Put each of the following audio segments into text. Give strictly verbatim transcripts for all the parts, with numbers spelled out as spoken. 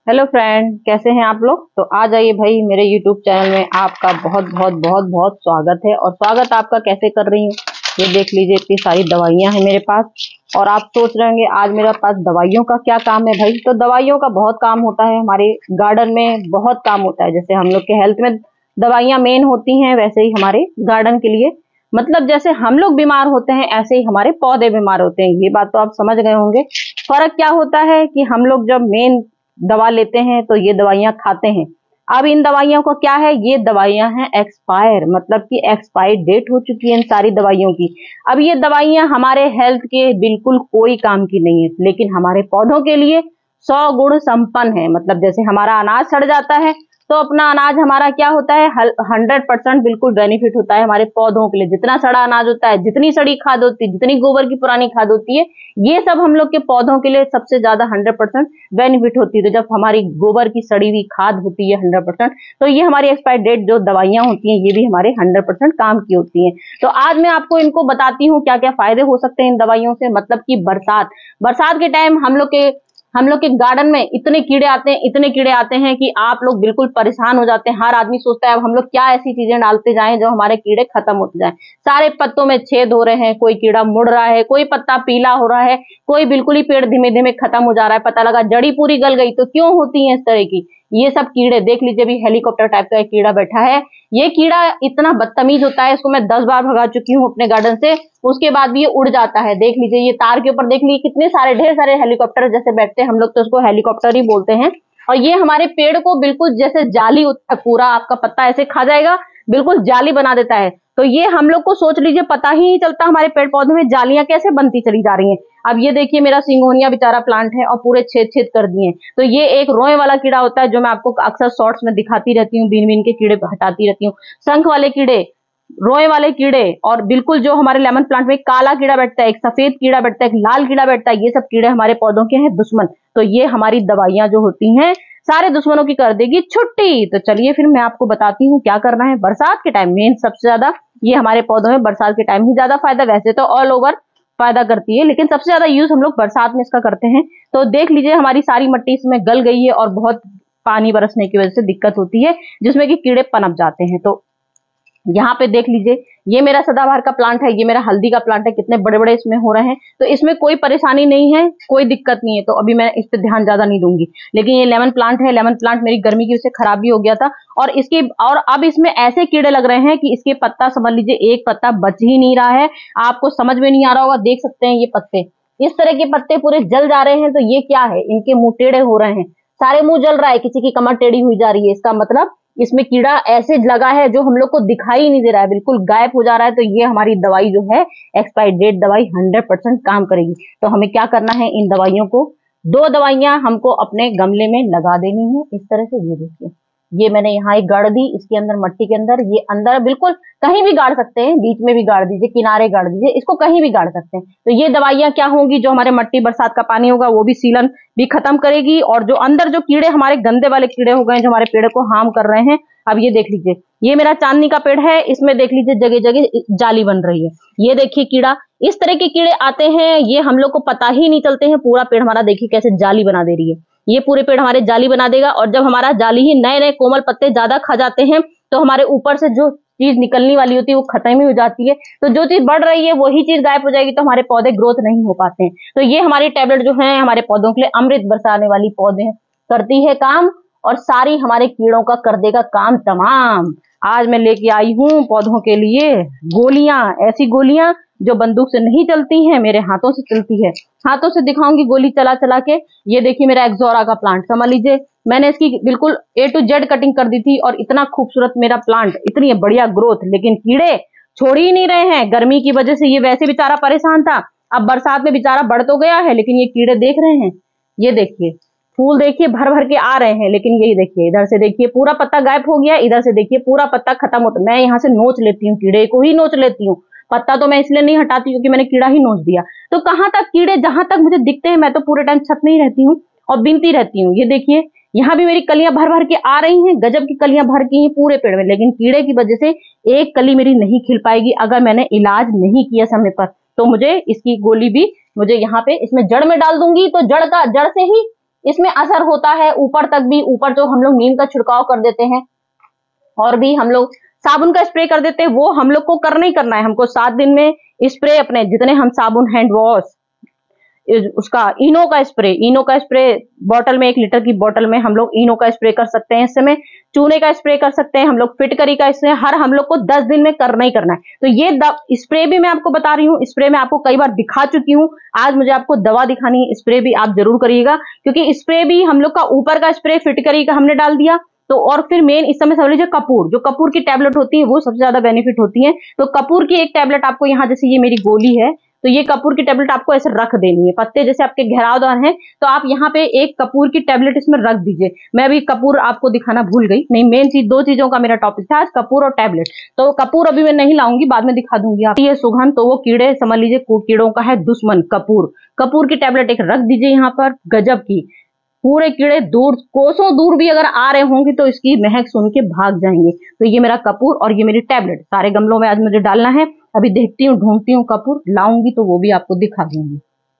Hello friend, कैसे हैं आप लोग। तो आ जाइए भाई, मेरे यूट्यूब चैनल में आपका बहुत बहुत बहुत बहुत स्वागत है। और स्वागत आपका कैसे कर रही हूँ, ये देख लीजिए, इतनी सारी दवाइयाँ हैं मेरे पास। और आप सोच रहे होंगे आज मेरे पास दवाइयों का क्या काम है। भाई तो दवाइयों का बहुत काम होता है, हमारे गार्डन में बहुत काम होता है। जैसे हम लोग के हेल्थ में दवाइयाँ मेन होती हैं, वैसे ही हमारे गार्डन के लिए, मतलब जैसे हम लोग बीमार होते हैं ऐसे ही हमारे पौधे बीमार होते हैं। ये बात तो आप समझ गए होंगे। फर्क क्या होता है कि हम लोग जब मेन दवा लेते हैं तो ये दवाइयां खाते हैं। अब इन दवाइयों को क्या है, ये दवाइयां हैं एक्सपायर, मतलब कि एक्सपायर डेट हो चुकी है इन सारी दवाइयों की। अब ये दवाइयां हमारे हेल्थ के बिल्कुल कोई काम की नहीं है, लेकिन हमारे पौधों के लिए सौ गुण संपन्न है। मतलब जैसे हमारा अनाज सड़ जाता है तो अपना अनाज हमारा क्या होता है, हंड्रेड परसेंट बिल्कुल बेनिफिट होता है हमारे पौधों के लिए। जितना सड़ा अनाज होता है, जितनी सड़ी खाद होती है, जितनी गोबर की पुरानी खाद होती है, ये सब हम लोग के पौधों के लिए सबसे ज्यादा हंड्रेड परसेंट बेनिफिट होती है। तो जब हमारी गोबर की सड़ी हुई खाद होती है हंड्रेड परसेंट, तो ये हमारी एक्सपायर डेट जो दवाइयां होती हैं ये भी हमारे हंड्रेड परसेंट काम की होती हैं। तो आज मैं आपको इनको बताती हूँ क्या क्या फायदे हो सकते हैं इन दवाइयों से। मतलब कि बरसात बरसात के टाइम हम लोग के हम लोग के गार्डन में इतने कीड़े आते हैं, इतने कीड़े आते हैं कि आप लोग बिल्कुल परेशान हो जाते हैं। हर आदमी सोचता है अब हम लोग क्या ऐसी चीजें डालते जाएं जो हमारे कीड़े खत्म होते जाएं। सारे पत्तों में छेद हो रहे हैं, कोई कीड़ा मुड़ रहा है, कोई पत्ता पीला हो रहा है, कोई बिल्कुल ही पेड़ धीमे धीमे खत्म हो जा रहा है। पता लगा जड़ी पूरी गल गई। तो क्यों होती है इस तरह की ये सब कीड़े। देख लीजिए, अभी हेलीकॉप्टर टाइप का एक कीड़ा बैठा है। ये कीड़ा इतना बदतमीज होता है, इसको मैं दस बार भगा चुकी हूँ अपने गार्डन से, उसके बाद भी ये उड़ जाता है। देख लीजिए, ये तार के ऊपर देख लीजिए कितने सारे ढेर सारे हेलीकॉप्टर जैसे बैठते हैं, हम लोग तो उसको हेलीकॉप्टर ही बोलते हैं। और ये हमारे पेड़ को बिल्कुल जैसे जाली, पूरा आपका पत्ता ऐसे खा जाएगा, बिल्कुल जाली बना देता है। तो ये हम लोग को सोच लीजिए पता ही नहीं चलता हमारे पेड़ पौधों में जालियां कैसे बनती चली जा रही हैं। अब ये देखिए, मेरा सिंगोनिया बेचारा प्लांट है और पूरे छेद छेद कर दिए। तो ये एक रोए वाला कीड़ा होता है जो मैं आपको अक्सर शॉर्ट्स में दिखाती रहती हूँ, बीन बीन के कीड़े हटाती रहती हूँ। शंख वाले कीड़े, रोए वाले कीड़े, और बिल्कुल जो हमारे लेमन प्लांट में काला कीड़ा बैठता है, एक सफेद कीड़ा बैठता है, एक लाल कीड़ा बैठता है, ये सब कीड़े हमारे पौधों के हैं दुश्मन। तो ये हमारी दवाइयां जो होती हैं सारे दुश्मनों की कर देगी छुट्टी। तो चलिए फिर मैं आपको बताती हूँ क्या करना है बरसात के टाइम। मेन सबसे ज्यादा ये हमारे पौधों में बरसात के टाइम ही ज्यादा फायदा, वैसे तो ऑल ओवर फायदा करती है, लेकिन सबसे ज्यादा यूज हम लोग बरसात में इसका करते हैं। तो देख लीजिए, हमारी सारी मिट्टी इसमें गल गई है और बहुत पानी बरसने की वजह से दिक्कत होती है जिसमें कि कीड़े पनप जाते हैं। तो यहाँ पे देख लीजिए, ये मेरा सदाबहार का प्लांट है, ये मेरा हल्दी का प्लांट है, कितने बड़े बड़े इसमें हो रहे हैं। तो इसमें कोई परेशानी नहीं है, कोई दिक्कत नहीं है, तो अभी मैं इस पे ध्यान ज्यादा नहीं दूंगी। लेकिन ये लेमन प्लांट है, लेमन प्लांट मेरी गर्मी की वजह से खराब भी हो गया था। और इसके और अब इसमें ऐसे कीड़े लग रहे हैं कि इसके पत्ता समझ लीजिए एक पत्ता बच ही नहीं रहा है। आपको समझ में नहीं आ रहा होगा, देख सकते हैं ये पत्ते, इस तरह के पत्ते पूरे जल जा रहे हैं। तो ये क्या है, इनके मुंह टेढ़े हो रहे हैं, सारे मुंह जल रहा है, किसी की कमर टेढ़ी हुई जा रही है। इसका मतलब इसमें कीड़ा ऐसे लगा है जो हम लोग को दिखाई नहीं दे रहा है, बिल्कुल गायब हो जा रहा है। तो ये हमारी दवाई जो है एक्सपायरी डेट दवाई हंड्रेड परसेंट काम करेगी। तो हमें क्या करना है, इन दवाइयों को, दो दवाइयां हमको अपने गमले में लगा देनी है इस तरह से। ये देखिए, ये मैंने यहाँ एक गाड़ दी, इसके अंदर मट्टी के अंदर, ये अंदर बिल्कुल कहीं भी गाड़ सकते हैं, बीच में भी गाड़ दीजिए, किनारे गाड़ दीजिए, इसको कहीं भी गाड़ सकते हैं। तो ये दवाइयां क्या होंगी, जो हमारे मट्टी बरसात का पानी होगा वो भी सीलन भी खत्म करेगी, और जो अंदर जो कीड़े हमारे गंदे वाले कीड़े हो गए जो हमारे पेड़ को हार्म कर रहे हैं। अब ये देख लीजिए, ये मेरा चांदनी का पेड़ है, इसमें देख लीजिए जगह जगह जाली बन रही है। ये देखिए कीड़ा, इस तरह के कीड़े आते हैं, ये हम लोग को पता ही नहीं चलते हैं। पूरा पेड़ हमारा देखिए कैसे जाली बना दे रही है, ये पूरे पेड़ हमारे जाली बना देगा। और जब हमारा जाली ही नए नए कोमल पत्ते ज्यादा खा जाते हैं तो हमारे ऊपर से जो चीज निकलने वाली होती है वो खत्म ही हो जाती है। तो जो चीज बढ़ रही है वही चीज गायब हो जाएगी, तो हमारे पौधे ग्रोथ नहीं हो पाते हैं। तो ये हमारी टैबलेट जो है हमारे पौधों के लिए अमृत बरसाने वाली पौधे करती है काम, और सारी हमारे कीड़ों का कर देगा काम तमाम। आज मैं लेके आई हूँ पौधों के लिए गोलियां, ऐसी गोलियां जो बंदूक से नहीं चलती हैं, मेरे हाथों से चलती है। हाथों से दिखाऊंगी गोली चला चला के। ये देखिए मेरा एक्सोरा का प्लांट, समझ लीजिए मैंने इसकी बिल्कुल ए टू जेड कटिंग कर दी थी, और इतना खूबसूरत मेरा प्लांट, इतनी बढ़िया ग्रोथ, लेकिन कीड़े छोड़ ही नहीं रहे हैं। गर्मी की वजह से ये वैसे बेचारा परेशान था, अब बरसात में बेचारा बढ़ तो गया है, लेकिन ये कीड़े देख रहे हैं। ये देखिए फूल देखिए भर भर के आ रहे हैं, लेकिन यही देखिए इधर से देखिए पूरा पत्ता गायब हो गया, इधर से देखिए पूरा पत्ता खत्म होता। मैं यहाँ से नोच लेती हूँ, कीड़े को ही नोच लेती हूँ, पत्ता तो मैं इसलिए नहीं हटाती क्योंकि मैंने कीड़ा ही नोच दिया। तो कहाँ तक कीड़े जहां तक मुझे दिखते हैं, मैं तो पूरे टाइम छत में ही रहती हूँ और बीनती रहती हूँ। ये देखिए यहाँ भी मेरी कलियां भर भर के आ रही हैं, गजब की कलियां भर की हैं पूरे पेड़ में, लेकिन कीड़े की वजह से एक कली मेरी नहीं खिल पाएगी अगर मैंने इलाज नहीं किया समय पर। तो मुझे इसकी गोली भी मुझे यहाँ पे इसमें जड़ में डाल दूंगी, तो जड़ का जड़ से ही इसमें असर होता है ऊपर तक भी। ऊपर जो हम लोग नीम का छिड़काव कर देते हैं और भी हम लोग साबुन का स्प्रे कर देते हैं, वो हम लोग को करना ही करना है। हमको सात दिन में स्प्रे अपने जितने हम साबुन, हैंड वॉश, उसका इनो का स्प्रे, इनो का स्प्रे बॉटल में, एक लीटर की बॉटल में हम लोग इनो का स्प्रे कर सकते हैं। इस समय चूने का स्प्रे कर सकते हैं हम लोग, फिटकरी का, इसमें हर हम लोग को दस दिन में करना ही करना है। तो ये स्प्रे भी मैं आपको बता रही हूँ, स्प्रे मैं आपको कई बार दिखा चुकी हूँ, आज मुझे आपको दवा दिखानी है। स्प्रे भी आप जरूर करिएगा, क्योंकि स्प्रे भी हम लोग का ऊपर का स्प्रे फिटकरी का हमने डाल दिया तो, और फिर मेन इस समय समझ लीजिए कपूर, जो कपूर की टैबलेट होती है वो सबसे ज्यादा बेनिफिट होती है। तो कपूर की एक टैबलेट आपको यहाँ, जैसे ये मेरी गोली है, तो ये कपूर की टैबलेट आपको ऐसे रख देनी है। पत्ते जैसे आपके घेरावदार हैं तो आप यहाँ पे एक कपूर की टैबलेट इसमें रख दीजिए। मैं अभी कपूर आपको दिखाना भूल गई, नहीं मेन चीज, दो चीजों का मेरा टॉपिक था आज, कपूर और टैबलेट। तो कपूर अभी मैं नहीं लाऊंगी, बाद में दिखा दूंगी आप। ये सुगंध तो वो कीड़े, समझ लीजिए कीड़ों का है दुश्मन कपूर। कपूर की टैबलेट एक रख दीजिए यहाँ पर, गजब की। पूरे कीड़े दूर, कोसों दूर भी अगर आ रहे होंगे तो इसकी महक सुन के भाग जाएंगे। तो ये मेरा कपूर और ये मेरी टैबलेट सारे गमलों में आज मुझे डालना है। अभी देखती हूँ, ढूंढती हूँ कपूर, लाऊंगी तो वो भी आपको दिखा दूंगी।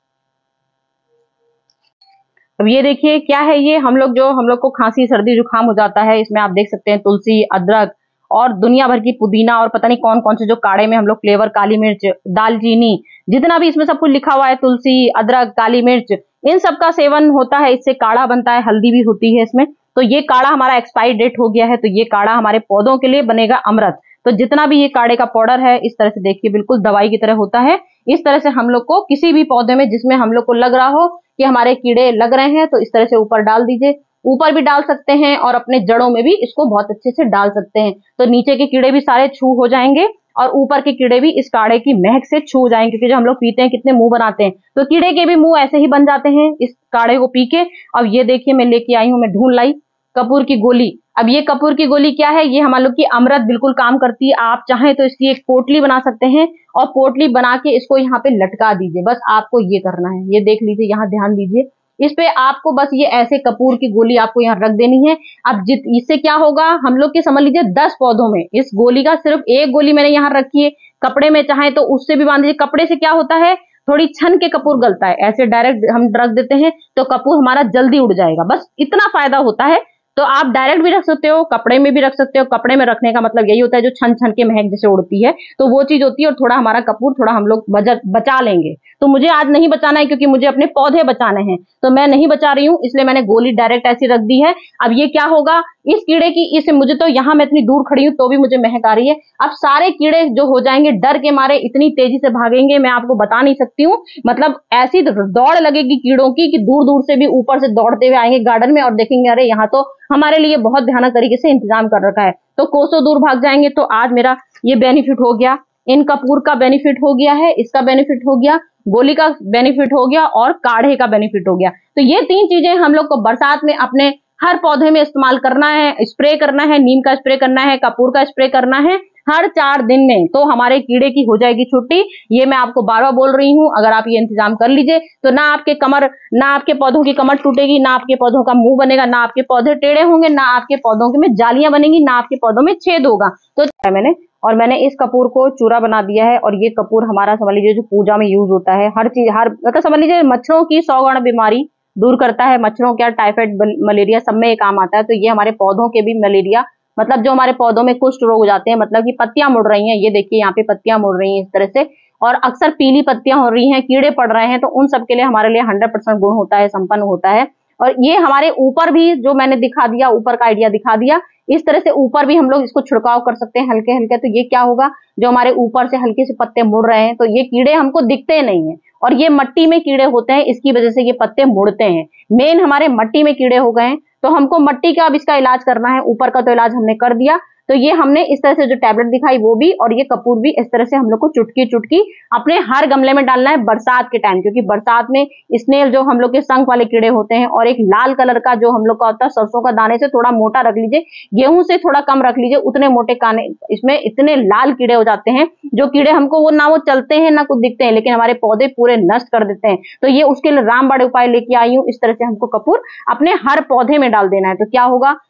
अब ये देखिए क्या है, ये हम लोग जो हम लोग को खांसी सर्दी जुकाम हो जाता है, इसमें आप देख सकते हैं तुलसी, अदरक और दुनिया भर की पुदीना और पता नहीं कौन कौन से जो काढ़े में हम लोग फ्लेवर, काली मिर्च, दालचीनी, जितना भी इसमें सब कुछ लिखा हुआ है, तुलसी, अदरक, काली मिर्च, इन सब का सेवन होता है। इससे काढ़ा बनता है, हल्दी भी होती है इसमें। तो ये काढ़ा हमारा एक्सपायरी डेट हो गया है, तो ये काढ़ा हमारे पौधों के लिए बनेगा अमृत। तो जितना भी ये काढ़े का पाउडर है, इस तरह से देखिए बिल्कुल दवाई की तरह होता है। इस तरह से हम लोग को किसी भी पौधे में जिसमें हम लोग को लग रहा हो कि हमारे कीड़े लग रहे हैं, तो इस तरह से ऊपर डाल दीजिए। ऊपर भी डाल सकते हैं और अपने जड़ों में भी इसको बहुत अच्छे से डाल सकते हैं। तो नीचे के कीड़े भी सारे छू हो जाएंगे और ऊपर के कीड़े भी इस काढ़े की महक से छू जाएंगे, क्योंकि जो हम लोग पीते हैं कितने मुंह बनाते हैं, तो कीड़े के भी मुंह ऐसे ही बन जाते हैं इस काढ़े को पी के। अब ये देखिए मैं लेके आई हूँ, मैं ढूंढ लाई कपूर की गोली। अब ये कपूर की गोली क्या है, ये हम लोग की अमृत बिल्कुल काम करती है। आप चाहें तो इसकी एक पोटली बना सकते हैं और पोटली बना के इसको यहाँ पे लटका दीजिए। बस आपको ये करना है, ये देख लीजिए, यहाँ ध्यान दीजिए, इस पे आपको बस ये ऐसे कपूर की गोली आपको यहाँ रख देनी है। अब जित इससे क्या होगा, हम लोग के समझ लीजिए दस पौधों में इस गोली का सिर्फ एक गोली मैंने यहाँ रखी है। कपड़े में चाहे तो उससे भी बांध दीजिए। कपड़े से क्या होता है, थोड़ी छन के कपूर गलता है, ऐसे डायरेक्ट हम रख देते हैं तो कपूर हमारा जल्दी उड़ जाएगा। बस इतना फायदा होता है। तो आप डायरेक्ट भी रख सकते हो, कपड़े में भी रख सकते हो। कपड़े में रखने का मतलब यही होता है जो छन छन के महक जैसे उड़ती है, तो वो चीज होती है। और थोड़ा हमारा कपूर थोड़ा हम लोग बचा लेंगे। तो मुझे आज नहीं बचाना है, क्योंकि मुझे अपने पौधे बचाने हैं, तो मैं नहीं बचा रही हूँ, इसलिए मैंने गोली डायरेक्ट ऐसी रख दी है। अब ये क्या होगा, इस कीड़े की, इस मुझे तो यहाँ मैं इतनी दूर खड़ी हूँ तो भी मुझे महक आ रही है। अब सारे कीड़े जो हो जाएंगे, डर के मारे इतनी तेजी से भागेंगे, मैं आपको बता नहीं सकती हूँ। मतलब ऐसी दौड़ लगेगी कीड़ों की कि दूर दूर से भी ऊपर से दौड़ते हुए आएंगे गार्डन में और देखेंगे अरे यहाँ तो हमारे लिए बहुत भयानक तरीके से इंतजाम कर रखा है, तो कोसों दूर भाग जाएंगे। तो आज मेरा ये बेनिफिट हो गया, इन कपूर का बेनिफिट हो गया है, इसका बेनिफिट हो गया, गोली का बेनिफिट हो गया और काढ़े का बेनिफिट हो गया। तो ये तीन चीजें हम लोग को बरसात में अपने हर पौधे में इस्तेमाल करना है। स्प्रे करना है, नीम का स्प्रे करना है, कपूर का स्प्रे करना है हर चार दिन में, तो हमारे कीड़े की हो जाएगी छुट्टी। ये मैं आपको बार बार बोल रही हूँ, अगर आप ये इंतजाम कर लीजिए तो ना आपके कमर, ना आपके पौधों की कमर टूटेगी, ना आपके पौधों का मुंह बनेगा, ना आपके पौधे टेढ़े होंगे, ना आपके पौधों में जालियां बनेंगी, ना आपके पौधों में छेद होगा। तो मैंने और मैंने इस कपूर को चूरा बना दिया है। और ये कपूर हमारा समझ लीजिए जो पूजा में यूज होता है, हर चीज, हर मतलब समझ लीजिए मच्छरों की सौ गण बीमारी दूर करता है। मच्छरों क्या, टाइफाइड, मलेरिया, सब में ये काम आता है। तो ये हमारे पौधों के भी मलेरिया, मतलब जो हमारे पौधों में कुष्ठ रोग हो जाते हैं, मतलब कि पत्तियां मुड़ रही हैं, ये देखिए यहाँ पे पत्तियां मुड़ रही हैं इस तरह से, और अक्सर पीली पत्तियां हो रही हैं, कीड़े पड़ रहे हैं, तो उन सब के लिए हमारे लिए हंड्रेड परसेंट गुण होता है, संपन्न होता है। और ये हमारे ऊपर भी जो मैंने दिखा दिया, ऊपर का आइडिया दिखा दिया, इस तरह से ऊपर भी हम लोग इसको छिड़काव कर सकते हैं हल्के हल्के। तो ये क्या होगा, जो हमारे ऊपर से हल्के से पत्ते मुड़ रहे हैं, तो ये कीड़े हमको दिखते नहीं है, और ये मट्टी में कीड़े होते हैं, इसकी वजह से ये पत्ते मुड़ते हैं। मेन हमारे मट्टी में कीड़े हो गए हैं, तो हमको मट्टी का अब इसका इलाज करना है। ऊपर का तो इलाज हमने कर दिया, तो ये हमने इस तरह से जो टैबलेट दिखाई वो भी, और ये कपूर भी, इस तरह से हम लोग को चुटकी चुटकी अपने हर गमले में डालना है बरसात के टाइम, क्योंकि बरसात में स्नेल जो हम लोग के संख वाले कीड़े होते हैं, और एक लाल कलर का जो हम लोग का होता है, सरसों का दाने से थोड़ा मोटा रख लीजिए, गेहूं से थोड़ा कम रख लीजिए, उतने मोटे काने, इसमें इतने लाल कीड़े हो जाते हैं, जो कीड़े हमको वो ना वो चलते हैं ना कुछ दिखते हैं, लेकिन हमारे पौधे पूरे नष्ट कर देते हैं। तो ये उसके लिए रामबाण उपाय लेके आई हूँ। इस तरह से हमको कपूर अपने हर पौधे में डाल देना है। तो क्या होगा,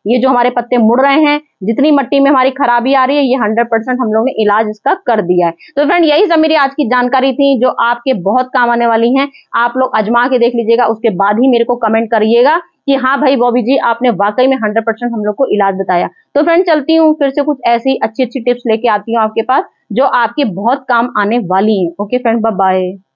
ये जो हमारे पत्ते मुड़ रहे हैं, जितनी मिट्टी में हमारी खराबी आ रही है, ये हंड्रेड परसेंट हम लोग ने इलाज इसका कर दिया है। तो फ्रेंड यही सब मेरी आज की जानकारी थी जो आपके बहुत काम आने वाली हैं। आप लोग आजमा के देख लीजिएगा, उसके बाद ही मेरे को कमेंट करिएगा कि हाँ भाई बॉबी जी आपने वाकई में हंड्रेड परसेंट हम लोग को इलाज बताया। तो फ्रेंड चलती हूँ, फिर से कुछ ऐसी अच्छी अच्छी टिप्स लेके आती हूँ आपके पास जो आपके बहुत काम आने वाली हैं। Okay friend, bye bye.